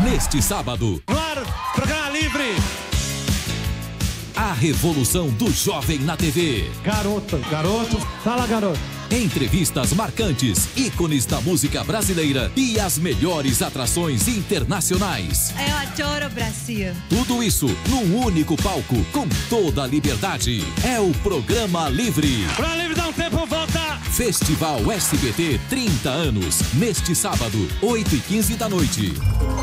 neste sábado. Claro, programa livre. A revolução do jovem na TV. Garoto, fala garoto. Entrevistas marcantes, ícones da música brasileira e as melhores atrações internacionais. Eu adoro o Brasil. Tudo isso num único palco, com toda a liberdade. É o Programa Livre. Programa Livre, dá um tempo, volta. Festival SBT 30 anos, neste sábado, 8h15 da noite.